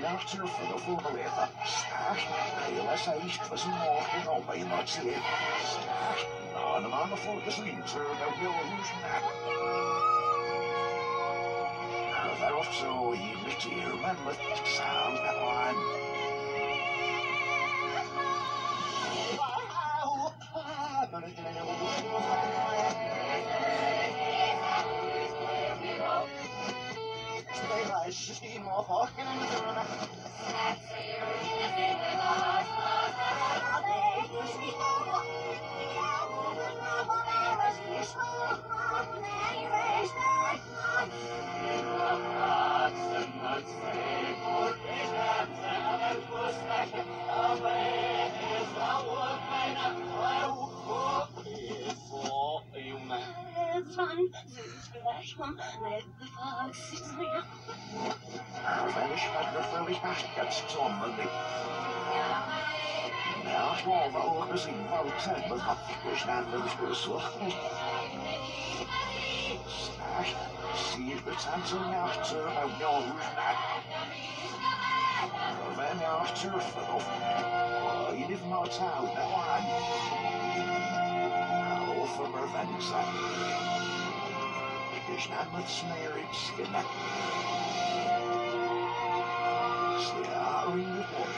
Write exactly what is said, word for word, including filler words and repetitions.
after for the full leather. Start, realize I was more than all by not say. Start, on and on before the sleeves are about the illusion. So you let your man with sound that one. Vanish had the furry baskets on the lip. Now, small valves in Valten was not fish and the Spursel. Smash, see if it's answering after about your roof. Then after for the you live more town than one. Now, for revenge, there's not much marriage in that. See, I read it.